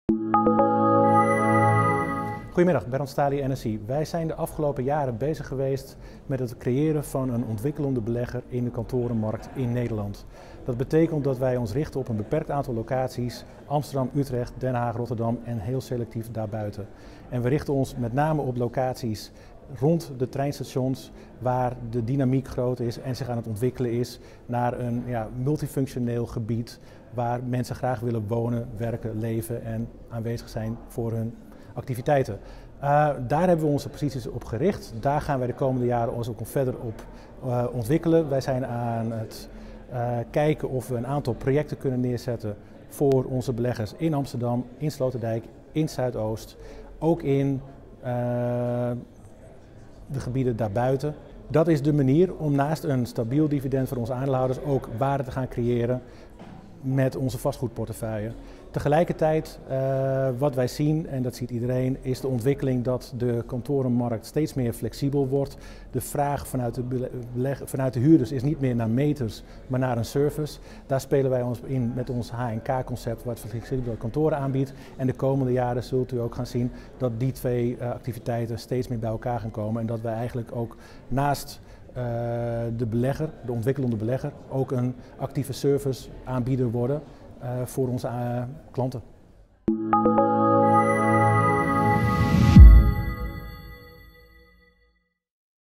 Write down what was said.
Goedemiddag, Bernd Stali, NSI. Wij zijn de afgelopen jaren bezig geweest met het creëren van een ontwikkelende belegger in de kantorenmarkt in Nederland. Dat betekent dat wij ons richten op een beperkt aantal locaties: Amsterdam, Utrecht, Den Haag, Rotterdam en heel selectief daarbuiten. En we richten ons met name op locaties rond de treinstations waar de dynamiek groot is en zich aan het ontwikkelen is naar een multifunctioneel gebied waar mensen graag willen wonen, werken, leven en aanwezig zijn voor hun activiteiten. Daar hebben we onze posities op gericht. Daar gaan wij de komende jaren ons ook verder op ontwikkelen. Wij zijn aan het kijken of we een aantal projecten kunnen neerzetten voor onze beleggers in Amsterdam, in Sloterdijk, in Zuidoost, ook in de gebieden daarbuiten. Dat is de manier om naast een stabiel dividend voor onze aandeelhouders ook waarde te gaan creëren met onze vastgoedportefeuille. Tegelijkertijd, wat wij zien, en dat ziet iedereen, is de ontwikkeling dat de kantorenmarkt steeds meer flexibel wordt. De vraag vanuit de huurders is niet meer naar meters, maar naar een service. Daar spelen wij ons in met ons HNK-concept, wat flexibele kantoren aanbiedt. En de komende jaren zult u ook gaan zien dat die twee activiteiten steeds meer bij elkaar gaan komen. En dat wij eigenlijk ook naast de belegger, de ontwikkelende belegger, ook een actieve service aanbieder worden voor onze klanten.